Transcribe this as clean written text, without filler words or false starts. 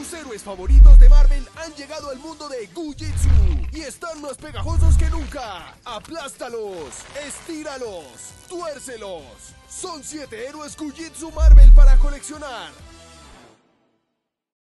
Tus héroes favoritos de Marvel han llegado al mundo de Gujitsu y están más pegajosos que nunca. Aplástalos, estíralos, tuércelos. Son 7 héroes Gujitsu Marvel para coleccionar.